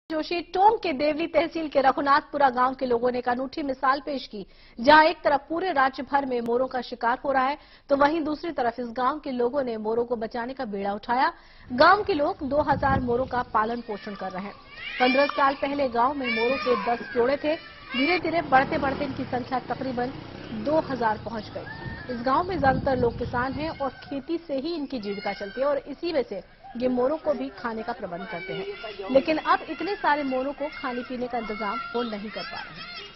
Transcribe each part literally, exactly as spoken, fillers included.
जोशी टोंक के देवली तहसील के रघुनाथपुरा गांव के लोगों ने एक अनूठी मिसाल पेश की, जहां एक तरफ पूरे राज्य भर में मोरों का शिकार हो रहा है, तो वहीं दूसरी तरफ इस गांव के लोगों ने मोरों को बचाने का बीड़ा उठाया। गांव के लोग दो हज़ार मोरों का पालन पोषण कर रहे हैं। पंद्रह साल पहले गांव में मोरों के दस जोड़े थे। धीरे धीरे बढ़ते बढ़ते इनकी संख्या तकरीबन दो हज़ार पहुंच गई। इस गांव में ज्यादातर लोग किसान हैं और खेती से ही इनकी जीविका चलती है और इसी वजह से ये मोरों को भी खाने का प्रबंध करते हैं। लेकिन अब इतने सारे मोरों को खाने पीने का इंतजाम वो नहीं कर पा रहे हैं।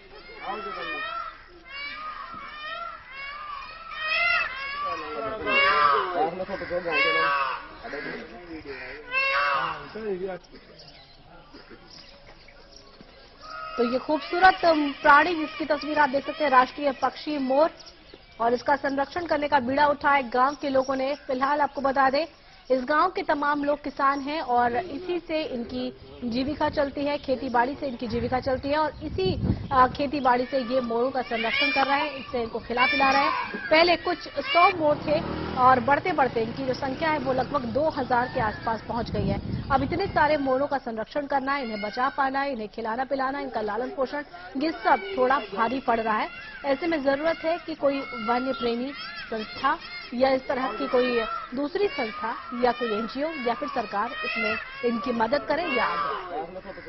तो ये खूबसूरत प्राणी जिसकी तस्वीर आप देख सकते हैं, राष्ट्रीय पक्षी मोर, और इसका संरक्षण करने का बीड़ा उठाया गांव के लोगों ने। फिलहाल आपको बता दें, इस गांव के तमाम लोग किसान हैं और इसी से इनकी जीविका चलती है, खेती बाड़ी से इनकी जीविका चलती है और इसी खेती बाड़ी से ये मोरों का संरक्षण कर रहे हैं, इससे इनको खिला पिला रहे हैं। पहले कुछ सौ मोर थे और बढ़ते बढ़ते इनकी जो संख्या है वो लगभग दो हज़ार के आसपास पहुंच गई है। अब इतने सारे मोरों का संरक्षण करना, इन्हें बचा पाना, इन्हें खिलाना पिलाना, इनका लालन पोषण, ये सब थोड़ा भारी पड़ रहा है। ऐसे में जरूरत है कि कोई वन्य प्रेमी संस्था या इस तरह की कोई दूसरी संस्था या कोई एनजीओ या फिर सरकार इसमें इनकी मदद करे या आगे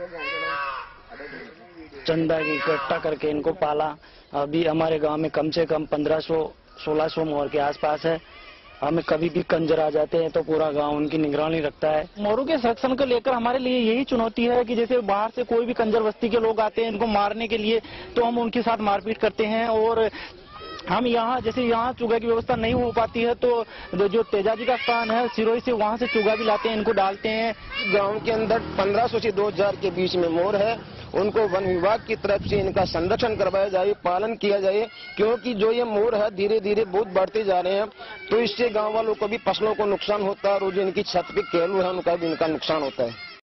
चंदा की इकट्ठा करके इनको पाला। अभी हमारे गांव में कम से कम पंद्रह सौ सोलह सौ मोर के आसपास है। हमें कभी भी कंजर आ जाते हैं तो पूरा गांव उनकी निगरानी रखता है। मोरों के संरक्षण को लेकर हमारे लिए यही चुनौती है कि जैसे बाहर से कोई भी कंजर बस्ती के लोग आते हैं इनको मारने के लिए, तो हम उनके साथ मारपीट करते हैं। और हम यहाँ जैसे यहाँ चूगा की व्यवस्था नहीं हो पाती है तो जो तेजाजी का स्थान है सिरोही से, वहाँ से चूगा भी लाते हैं, इनको डालते हैं। गांव के अंदर पंद्रह सौ से दो हज़ार के बीच में मोर है, उनको वन विभाग की तरफ से इनका संरक्षण करवाया जाए, पालन किया जाए, क्योंकि जो ये मोर है धीरे धीरे बहुत बढ़ते जा रहे हैं, तो इससे गांव वालों को भी फसलों को नुकसान होता है और जो इनकी छत पे केलू है उनका भी इनका नुकसान होता है।